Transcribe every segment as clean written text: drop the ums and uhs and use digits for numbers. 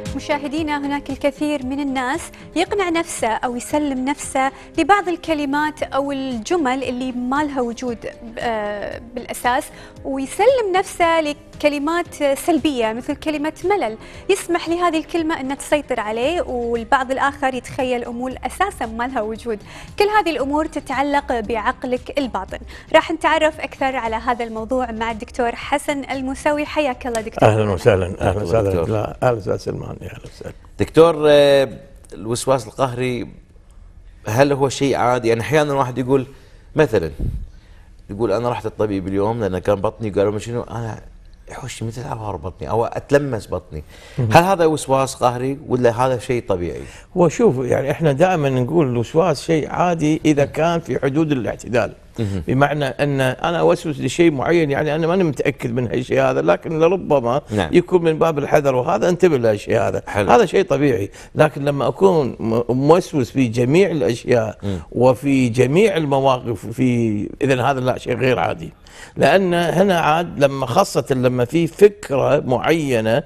مشاهدينا، هناك الكثير من الناس يقنع نفسه أو يسلم نفسه لبعض الكلمات أو الجمل اللي ما لها وجود بالأساس، ويسلم نفسه لكلمات سلبية مثل كلمة ملل، يسمح لهذه الكلمة أن تسيطر عليه، والبعض الآخر يتخيل أمور أساسا ما لها وجود. كل هذه الأمور تتعلق بعقلك الباطن. راح نتعرف أكثر على هذا الموضوع مع الدكتور حسن الموسوي. حياك الله دكتور. أهلا وسهلا. أهلا وسهلا. أهلا وسهلا سلمان. أهلا وسهلا دكتور. الوسواس القهري هل هو شيء عادي؟ يعني أحيانا الواحد يقول مثلا أنا رحت الطبيب اليوم لأن كان بطني، قالوا شنو أنا يحوش مثل عوار بطني أو أتلمس بطني. هل هذا وسواس قهري ولا هذا شيء طبيعي؟ هو شوف، يعني احنا دائما نقول الوسواس شيء عادي إذا كان في حدود الاعتدال. بمعنى أن أنا أوسوس لشيء معين، يعني أنا ماني متأكد من هالشيء هذا، لكن لربما يكون من باب الحذر، وهذا انتبه لهالشيء هذا. هذا شيء طبيعي. لكن لما أكون موسوس في جميع الأشياء وفي جميع المواقف إذن هذا لا، شيء غير عادي. لأن هنا عاد لما خاصة لما في فكرة معينة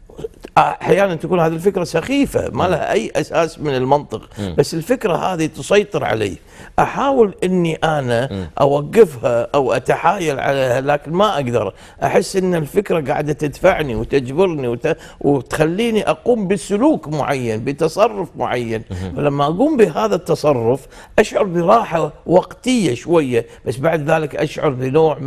احيانا تكون هذه الفكره سخيفه ما لها اي اساس من المنطق، بس الفكره هذه تسيطر علي، احاول اني انا اوقفها او اتحايل عليها، لكن ما اقدر. احس ان الفكره قاعده تدفعني وتجبرني وتخليني اقوم بسلوك معين، بتصرف معين. ولما اقوم بهذا التصرف اشعر براحه وقتيه شويه، بس بعد ذلك اشعر بنوع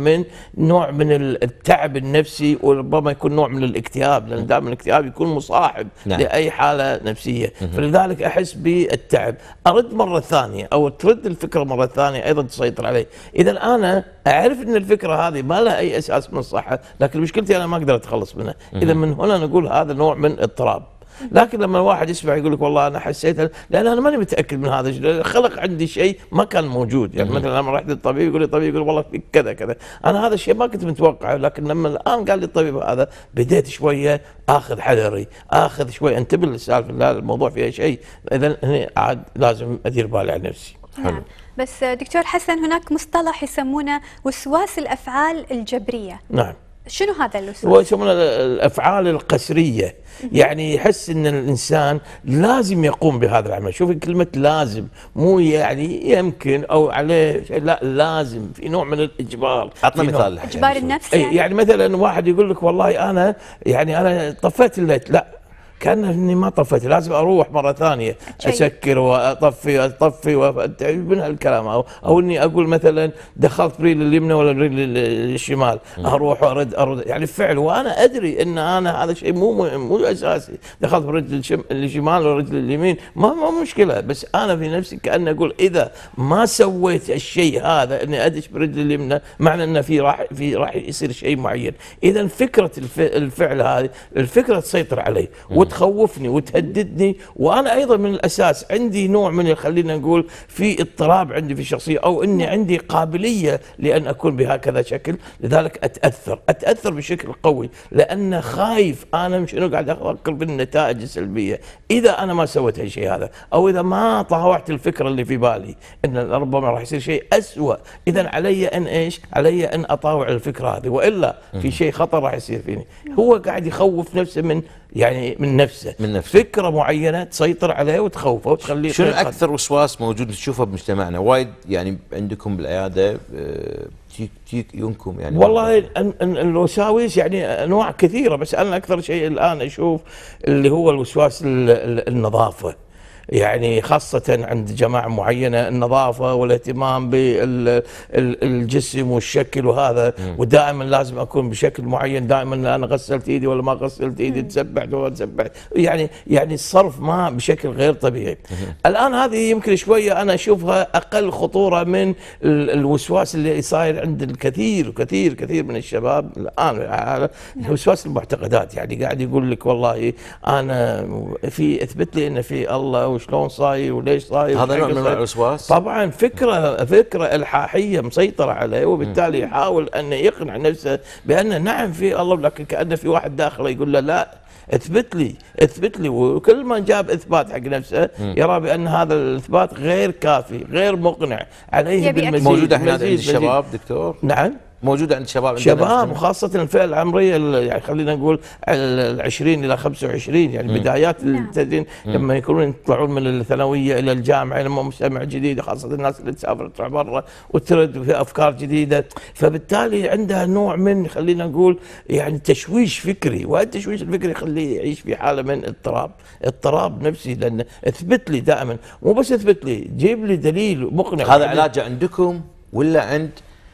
من التعب النفسي، وربما يكون نوع من الاكتئاب، لان دائما الاكتئاب يكون مصاحب لأي حالة نفسية. فلذلك أحس بالتعب. أرد مرة ثانية أو ترد الفكرة مرة ثانية أيضا تسيطر علي. إذا أنا أعرف أن الفكرة هذه ما لها أي أساس من الصحة، لكن مشكلتي أنا ما أقدر أتخلص منها. إذا من هنا نقول هذا نوع من اضطراب. لكن لما الواحد يسمع يقول لك والله انا حسيت، لان انا ماني متاكد من هذا الشيء، خلق عندي شيء ما كان موجود. يعني مثلا لما رحت للطبيب يقول لي الطبيب يقول والله في كذا كذا، انا هذا الشيء ما كنت متوقعه، لكن لما الان قال لي الطبيب هذا بديت شويه اخذ حذري، اخذ شويه انتبه للسالفه، لا الموضوع فيها شيء، اذا هنا عاد لازم ادير بالي على نفسي. حلو. بس دكتور حسن، هناك مصطلح يسمونه وسواس الافعال الجبريه. نعم. شنو هذا الوسواس؟ هو يسمونه الافعال القسريه، يعني يحس ان الانسان لازم يقوم بهذا العمل. شوفي كلمه لازم، مو يعني يمكن او عليه شيء، لا لازم، في نوع من الاجبار. عطنا مثال. اجبار النفس يعني مثلا واحد يقول لك والله انا طفيت الليت، لا كأنني ما طفيت، لازم اروح مره ثانيه اسكر واطفي من هالكلام، او اني اقول مثلا دخلت بريل اليمنى ولا بريل الشمال، اروح وارد يعني فعل، وانا ادري ان انا هذا شيء مو اساسي، دخلت برجل الشمال ولا رجل اليمين ما مشكله، بس انا في نفسي كأني اقول اذا ما سويت الشيء هذا اني ادش برجل اليمنى، معنى انه راح يصير شيء معين. اذا فكره الفعل هذه الفكره تسيطر علي تخوفني وتهددني، وانا ايضا من الاساس عندي نوع من خلينا نقول في اضطراب عندي في الشخصيه، او اني عندي قابليه لان اكون بهكذا شكل، لذلك اتاثر بشكل قوي، لان خايف انا شنو قاعد افكر بالنتائج السلبيه اذا انا ما سويت هالشيء هذا، او اذا ما طاوعت الفكره اللي في بالي ان ربما راح يصير شيء اسوء. اذا علي ان علي ان اطاوع الفكره هذه، والا في شيء خطر راح يصير فيني. هو قاعد يخوف نفسه من نفسه. فكره معينه تسيطر عليه وتخوفه وتخليه. شنو اكثر وسواس موجود نشوفه بمجتمعنا؟ وايد يعني عندكم بالعياده ينكم يعني؟ والله الوساوس يعني انواع كثيره، بس انا اكثر شيء الان اشوف اللي هو الوسواس النظافه، يعني خاصة عند جماعة معينة، النظافة والاهتمام بالجسم والشكل وهذا، ودائما لازم أكون بشكل معين، دائما أنا غسلت إيدي ولا ما غسلت إيدي، تسبحت ولا تسبحت، يعني الصرف ما بشكل غير طبيعي. الآن هذه يمكن شوية أنا أشوفها أقل خطورة من الوسواس اللي صاير عند الكثير كثير من الشباب الآن، وسواس المعتقدات. يعني قاعد يقول لك والله أنا اثبت لي إن في الله وشلون صاير وليش صاير. هذا نوع من الوسواس طبعا، فكره الحاحيه مسيطره عليه، وبالتالي يحاول ان يقنع نفسه بان نعم في الله، لكن كأنه في واحد داخله يقول له لا اثبت لي، وكل ما جاب اثبات حق نفسه يرى بان هذا الاثبات غير كافي، غير مقنع عليه بالمزيد. موجوده احنا عند الشباب دكتور؟ نعم موجوده عند شباب وخاصه الفئه العمريه يعني خلينا نقول 20 الى 25 يعني بدايات التدين لما يكونون يطلعون من الثانويه الى الجامعه لما مجتمع جديد، خاصه الناس اللي تسافر تروح برا وترد في افكار جديده، فبالتالي عندها نوع من خلينا نقول يعني تشويش فكري، والتشويش الفكري يخليه يعيش في حاله من اضطراب نفسي. لان اثبت لي دائما، مو بس اثبت لي، جيب لي دليل مقنع. هذا علاجه عندكم ولا عند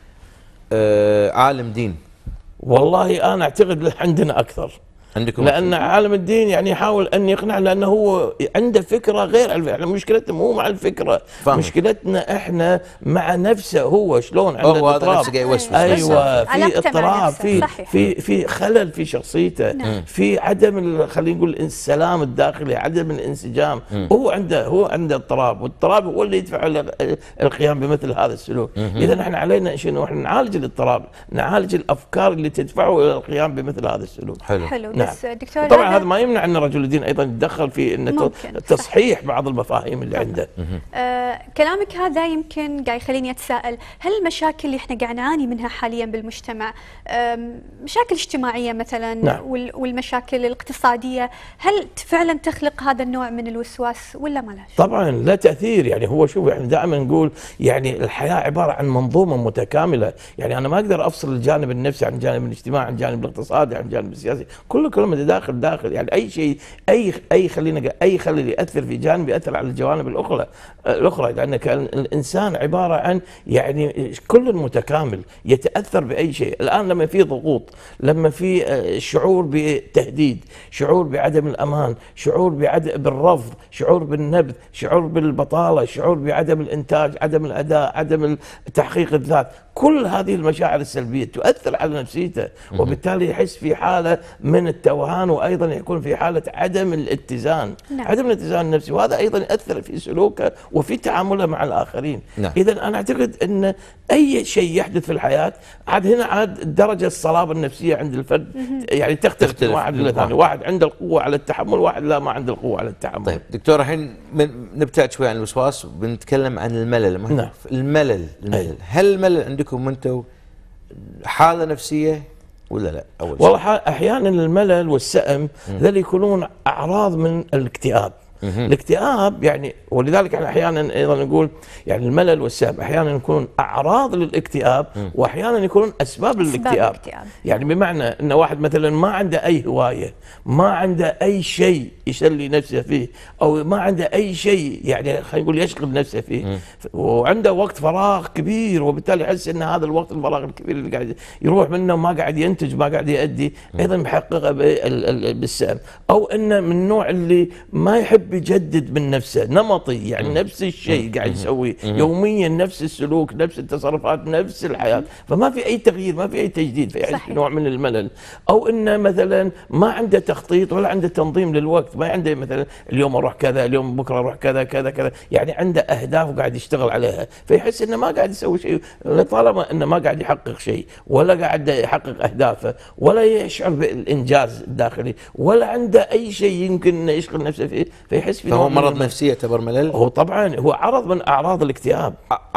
عالم دين؟ والله انا اعتقد عندنا اكثر عندكم، لان عالم الدين يعني يحاول ان يقنع، لانه هو عنده فكره غير الفكره. مشكلتنا مو مع الفكره، مشكلتنا احنا مع نفسه. هو شلون عنده اضطراب، ايوه، في اضطراب، في خلل في شخصيته، في عدم خلينا نقول السلام الداخلي، عدم الانسجام. هو عنده اضطراب، والاضطراب هو اللي يدفع القيام بمثل هذا السلوك. اذا احنا علينا شنو؟ احنا نعالج الاضطراب، نعالج الافكار اللي تدفعه الى القيام بمثل هذا السلوك. حلو. بس دكتور، طبعا هذا ما يمنع ان رجل الدين ايضا يتدخل في ان تصحيح بعض المفاهيم اللي عنده. كلامك هذا يمكن قاعد يخليني اتساءل، هل المشاكل اللي احنا قاعد نعاني منها حاليا بالمجتمع مشاكل اجتماعيه مثلا والمشاكل الاقتصاديه، هل فعلا تخلق هذا النوع من الوسواس ولا ما لهاش؟ طبعا لا تاثير. يعني هو شوف، احنا دائما نقول يعني الحياه عباره عن منظومه متكامله. يعني انا ما اقدر افصل الجانب النفسي عن الجانب الاجتماعي، عن الجانب الاقتصادي، عن الجانب السياسي، كله داخل. يعني اي شيء، اي خلينا اي خلل ياثر في جانب ياثر على الجوانب الاخرى، لان الانسان عباره عن يعني كل متكامل يتاثر باي شيء. الان لما في ضغوط، لما في شعور بتهديد، شعور بعدم الامان، شعور بالرفض، شعور بالنبذ، شعور بالبطاله، شعور بعدم الانتاج، عدم الاداء، عدم تحقيق الذات، كل هذه المشاعر السلبيه تؤثر على نفسيته، وبالتالي يحس في حاله من التوهان، وايضا يكون في حاله عدم الاتزان. عدم الاتزان النفسي، وهذا ايضا يؤثر في سلوكه وفي تعامله مع الاخرين. اذا انا اعتقد ان اي شيء يحدث في الحياه عاد درجه الصلابه النفسيه عند الفرد يعني تختلف من واحد للثاني. واحد عنده القوه على التحمل، واحد لا، ما عنده القوه على التحمل. طيب دكتور، الحين نبتعد شوي عن الوسواس وبنتكلم عن الملل. الملل. هل الملل عندكم انتم حاله نفسيه ولا لا؟ والله احيانا الملل والسأم ذل يكونون اعراض من الاكتئاب. الاكتئاب يعني، ولذلك احنا احيانا ايضا نقول يعني الملل والسأم احيانا يكونون اعراض للاكتئاب، واحيانا يكونون اسباب للاكتئاب. يعني بمعنى ان واحد مثلا ما عنده اي هوايه، ما عنده اي شيء يسلي نفسه فيه، او ما عنده اي شيء يعني خلينا نقول يشغل نفسه فيه، وعنده وقت فراغ كبير، وبالتالي يحس ان هذا الوقت الفراغ الكبير اللي قاعد يروح منه ما قاعد ينتج، ما قاعد يؤدي، ايضا محققه بالسأم. او انه من النوع اللي ما يحب يجدد من نفسه، نمطي، يعني نفس الشيء قاعد يسويه يوميا، نفس السلوك، نفس التصرفات، نفس الحياه، فما في اي تغيير، ما في اي تجديد، فيعيش نوع من الملل. او انه مثلا ما عنده تخطيط ولا عنده تنظيم للوقت، ما عنده مثلا اليوم اروح كذا، اليوم بكره اروح كذا كذا كذا، يعني عنده اهداف وقاعد يشتغل عليها، فيحس انه ما قاعد يسوي شيء، طالما انه ما قاعد يحقق شيء، ولا قاعد يحقق اهدافه، ولا يشعر بالانجاز الداخلي، ولا عنده اي شيء يمكن يشغل نفسه فيه، فيحس في فهو مرض نفسي يعتبر ملل. هو طبعا هو عرض من اعراض الاكتئاب،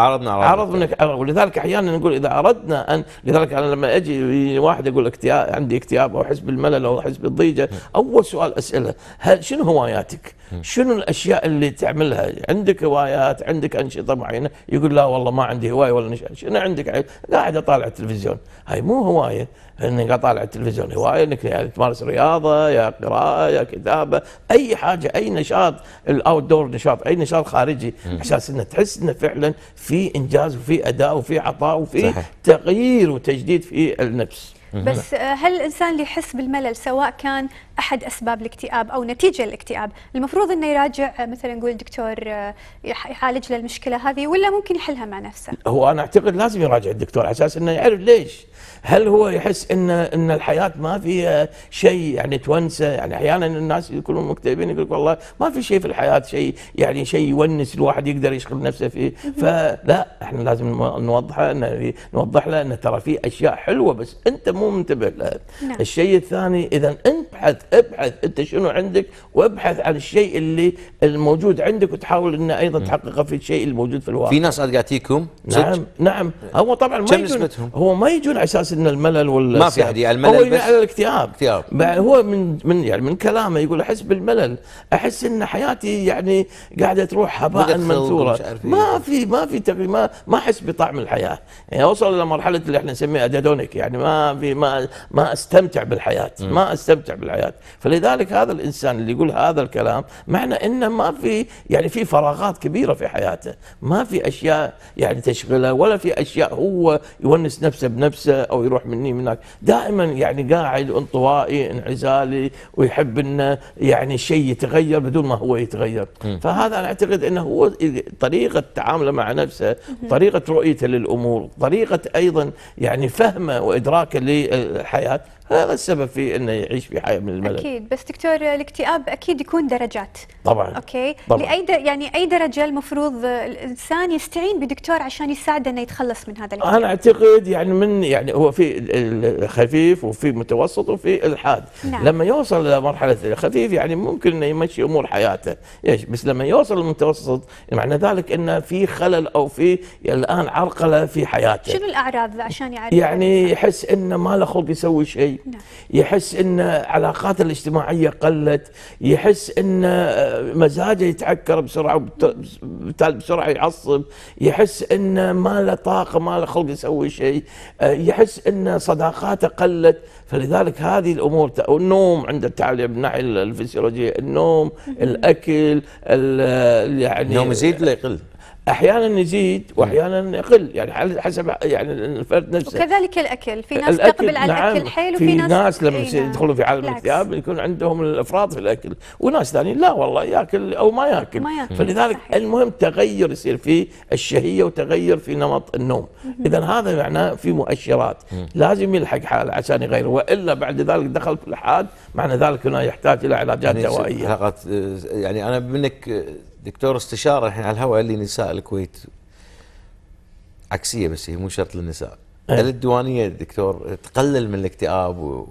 عرض من ولذلك احيانا نقول اذا اردنا ان، لذلك انا لما اجي واحد يقول اكتئاب، عندي اكتئاب او احس بالملل او احس بالضيجه، اول سؤال اساله شنو هواياتك؟ شنو الاشياء اللي تعملها؟ عندك هوايات؟ عندك انشطه معينه؟ يقول لا والله ما عندي هوايه ولا نشاط. شنو عندك؟ قاعد اطالع التلفزيون. هاي مو هوايه انك قاعد اطالع التلفزيون، هوايه انك يعني تمارس رياضه، يا قراءه، يا كتابه، اي حاجه، اي نشاط، الاوت دور نشاط، اي نشاط خارجي، اساس انه تحس انه فعلا في انجاز وفي اداء وفي عطاء وفي تغيير وتجديد في النفس. بس هل الإنسان اللي يحس بالملل سواء كان أحد أسباب الاكتئاب أو نتيجة الاكتئاب، المفروض أنه يراجع مثلا نقول دكتور يعالج للمشكلة هذه، ولا ممكن يحلها مع نفسه؟ هو أنا أعتقد لازم يراجع الدكتور على أساس أنه يعرف ليش. هل هو يحس ان الحياه ما فيها شيء يعني تونسه؟ يعني احيانا الناس يكونون مكتئبين يقول والله ما في شيء في الحياه، شيء يعني شيء يونس الواحد يقدر يشغل نفسه فيه. فلا، احنا لازم نوضح له ان ترى في اشياء حلوه بس انت مو منتبه لها. الشيء الثاني، اذا انت بحثت ابحث انت شنو عندك، وابحث عن الشيء اللي الموجود عندك وتحاول انه ايضا تحققه في الشيء الموجود في الواقع. في ناس قاعد يعطيكم نعم هو طبعا ما يجون، هو ما يجون على اساس ان الملل ولا ما في احد يعني الملل، هو بس على الاكتئاب. هو من كلامه يقول احس بالملل، احس ان حياتي يعني قاعده تروح هباء منثورا، ما في تقريبا ما احس بطعم الحياه، يعني اوصل الى مرحله اللي احنا نسميها ادادونيك، يعني ما استمتع بالحياه، ما استمتع بالحياه. فلذلك هذا الانسان اللي يقول هذا الكلام معنى انه ما في يعني في فراغات كبيره في حياته، ما في اشياء يعني تشغله، ولا في اشياء هو يونس نفسه بنفسه او يروح مني من هناك، دائما يعني قاعد انطوائي انعزالي، ويحب انه يعني شيء يتغير بدون ما هو يتغير. فهذا انا اعتقد انه هو طريقه تعامله مع نفسه، طريقه رؤيته للامور، طريقه ايضا يعني فهمه وادراكه للحياه، هذا السبب في انه يعيش في حياه من الملل. اكيد. بس دكتور الاكتئاب اكيد يكون درجات. طبعا. اوكي. طبعا. يعني اي درجه المفروض الانسان يستعين بدكتور عشان يساعده انه يتخلص من هذا الاكتئاب؟ انا اعتقد يعني هو في الخفيف وفي متوسط وفي الحاد. نعم. لما يوصل الى مرحله الخفيف يعني ممكن انه يمشي امور حياته، بس لما يوصل للمتوسط معنى ذلك انه في خلل او في الان عرقله في حياته. شنو الاعراض عشان يعرف؟ يعني يحس انه ما له خلق يسوي شيء. نعم. يحس ان علاقاته الاجتماعيه قلت، يحس ان مزاجه يتعكر بسرعه وبالتالي بسرعه يعصب، يحس ان ما له طاقه، ما له خلق يسوي شيء، يحس ان صداقاته قلت. فلذلك هذه الامور، النوم عند التعليم من الناحيه الفسيولوجيه، النوم، الاكل، يعني النوم يزيد ولا يقل؟ احيانا يزيد واحيانا يقل، يعني حسب يعني الفرد نفسه. وكذلك الاكل، في ناس تقبل على الاكل حيل، وفي ناس لما يدخلوا في عالم الاكتئاب يكون عندهم الافراط في الاكل، وناس ثانيين لا والله ياكل او ما ياكل. فلذلك صحيح. المهم تغير يصير في الشهيه وتغير في نمط النوم. اذا هذا معناه في مؤشرات لازم يلحق حاله عشان يغير، والا بعد ذلك دخل في الحاد معنى ذلك هنا يحتاج الى علاجات دوائيه. يعني انا منك دكتور استشاره الحين على الهواء اللي نساء الكويت عكسيه، بس هي مو شرط للنساء. هل الديوانيه دكتور تقلل من الاكتئاب؟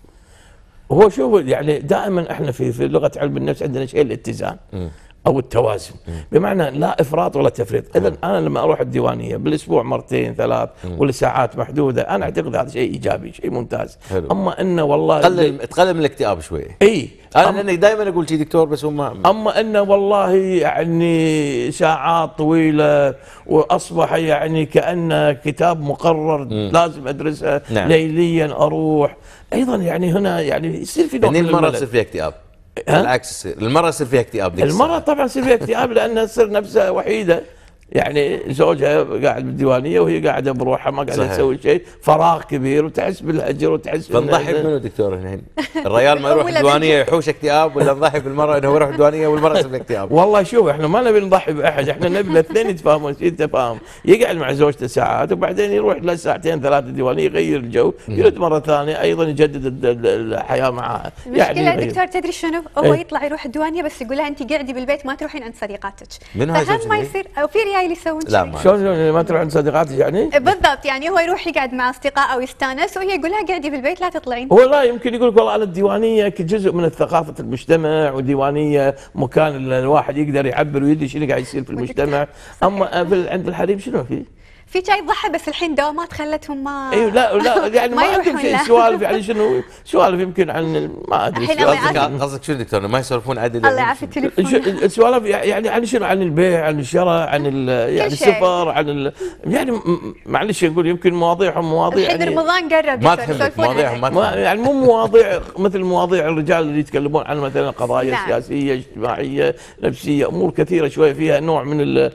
هو شوف يعني دائما احنا في لغه علم النفس عندنا شيء الاتزان او التوازن، بمعنى لا افراط ولا تفريط. اذا انا لما اروح الديوانيه بالاسبوع مرتين ثلاث ولساعات محدوده، انا اعتقد هذا شيء ايجابي، شيء ممتاز. حلو. اما انه والله تقلل من الاكتئاب شوي. انا لاني دائما اقول شيء دكتور، بس هم اما انه والله يعني ساعات طويله واصبح يعني كانه كتاب مقرر لازم ادرسه. نعم. ليليا اروح ايضا، يعني هنا يعني يصير في نوع من المرأة يصير فيها اكتئاب. بالعكس المرأة يصير فيها اكتئاب. المرأة طبعا يصير فيها اكتئاب لانها تصير نفسها وحيدة، يعني زوجها قاعد بالديوانيه وهي قاعده بروحها ما قاعده تسوي شيء، فراغ كبير وتحس بالهجر وتحس. فنضحي بمنو دكتور الحين؟ الرجال ما يروح الديوانيه يحوش اكتئاب، ولا نضحي بالمراه انه يروح الديوانيه والمراه تصير اكتئاب؟ والله شوف احنا ما نبي نضحي باحد، احنا نبي الاثنين يتفاهمون في تفاهم، يقعد مع زوجته ساعات وبعدين يروح له ساعتين ثلاثه ديوانيه يغير الجو، يرد مره ثانيه ايضا يجدد الحياه معها. المشكله دكتور تدري شنو؟ هو يطلع يروح الديوانيه بس يقول لها انت قاعدي بالبيت ما تروحين عند صديقاتك. فهم ما يصير، او في رجال يسوون كذي. شلون ما تروح عند صديقاتك يعني؟ بالضبط، يعني هو يروح يقعد مع اصدقائه او يستانس، وهي يقول لها قاعدي بالبيت لا تطلعين. هو لا يمكن يقول لك والله انا الديوانيه كجزء من ثقافه المجتمع، وديوانيه مكان الواحد يقدر يعبر ويدري شنو قاعد يصير في المجتمع. اما عند الحريم شنو في جاي يضحي، بس الحين دوامات خلتهم ما لا يعني ما عندهم شيء سوالف، يعني شنو سوالف يمكن عن ما ادري. قصدك شنو دكتور؟ ما يسولفون عدل؟ الله يعافي التليفون. السوالف يعني عن شنو؟ عن البيع، عن الشراء، عن يعني السفر، عن يعني معلش نقول يمكن مواضيعهم مواضيع الحين رمضان قرب ما تهمك مواضيعهم، يعني مو مواضيع مثل مواضيع الرجال اللي يتكلمون عن مثلا قضايا سياسيه اجتماعيه نفسيه، امور كثيره شويه فيها نوع من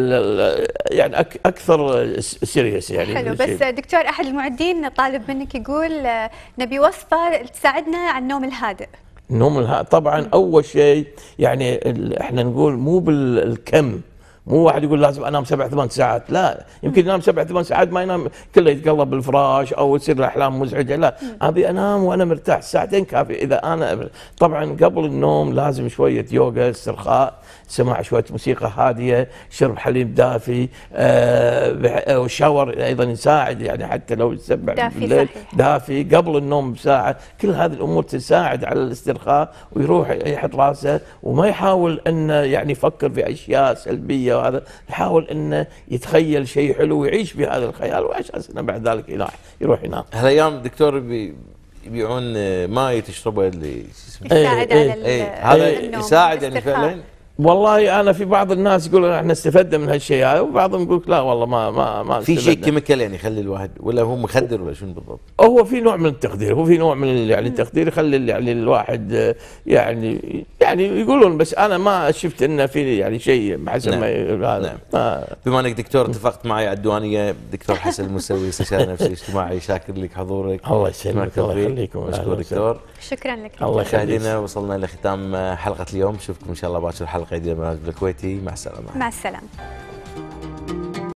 يعني اكثر سيريس يعني. حلو. بس دكتور احد المعدين طالب منك يقول نبي وصفه تساعدنا على النوم الهادئ. النوم الهادئ طبعا اول شيء يعني احنا نقول مو بالكم مو واحد يقول لازم انام 7-8 ساعات، لا، يمكن ينام 7-8 ساعات ما ينام كله يتقلب بالفراش او يصير له احلام مزعجه، لا، ابي انام وانا مرتاح، ساعتين كافي. اذا انا طبعا قبل النوم لازم شويه يوغا، استرخاء، سماع شويه موسيقى هاديه، شرب حليب دافي، والشاور ايضا يساعد، يعني حتى لو يسبح بالليل دافي قبل النوم بساعه، كل هذه الامور تساعد على الاسترخاء، ويروح يحط راسه وما يحاول انه يعني يفكر في اشياء سلبيه، وهذا يحاول انه يتخيل شيء حلو ويعيش بهذا الخيال، وعشان انه بعد ذلك يروح ينام. هالايام دكتور يبيعون ماي تشربه اللي يساعد على هذا يساعد يعني فعلا. والله انا في بعض الناس يقولون احنا استفدنا من هالشيء هذا، وبعضهم يقول لا والله ما في شيء كيميكال يعني يخلي الواحد، ولا هو مخدر ولا شنو بالضبط؟ هو في نوع من التقدير، هو في نوع من يعني التقدير يخلي يعني الواحد يعني يقولون، بس انا ما شفت انه في يعني شيء حسب ما هذا. بما انك دكتور اتفقت معي على الديوانيه، دكتور حسن الموسوي استشاري نفسي اجتماعي، شاكر لك حضورك. الله يسلمك، الله يخليكم، مشكور دكتور. شكرا لك. الله مشاهدينا وصلنا لختام حلقه اليوم، نشوفكم ان شاء الله باكر حلقه جديده من الكويتي. مع السلامه. مع السلامه.